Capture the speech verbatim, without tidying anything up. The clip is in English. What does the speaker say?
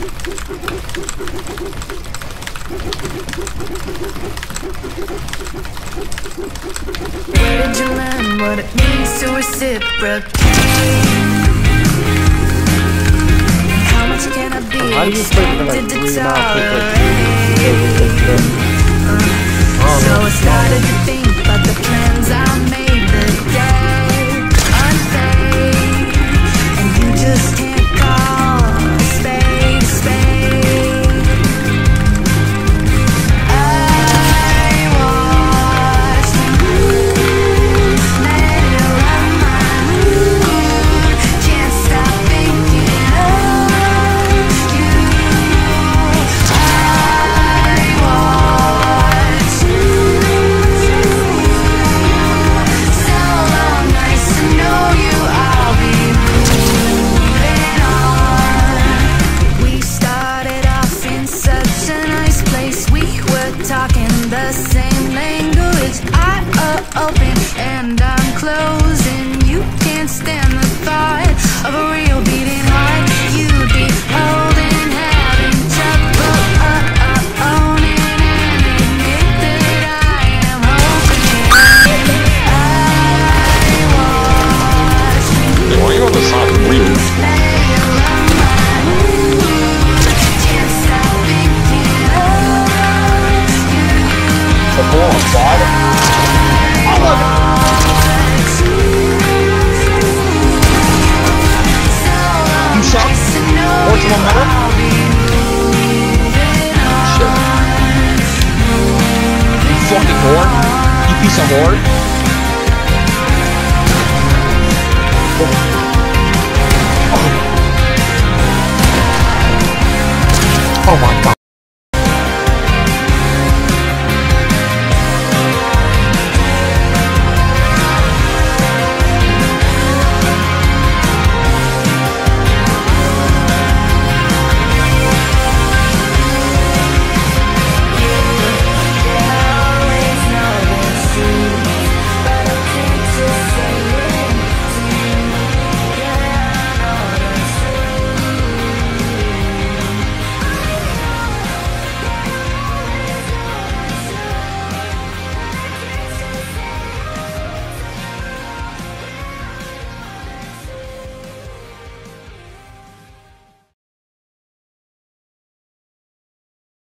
Where did you learn what it means to reciprocate? How much can I be How do you play for like expected to three and a half tolerate? Uh, So I started to think about the plans I made the day unfazed, and you just can't call a spade a spade. I watched you let it run my mood, can't stop thinking of you. I watched you. So long, nice to know you. I'll be moving on. We started off in such a nice place. We were talking the same language. I uh, open and I'm closing. You can't stand the thought of a real beating heart. You'd be holding, having trouble uh, uh, owning and admit that I am hoping. I watch Hey, why are you on the side of me? can't stop thinking of you. Come on, bud. I love it. You suck. What's one minute? You fucking whore. You piece of whore.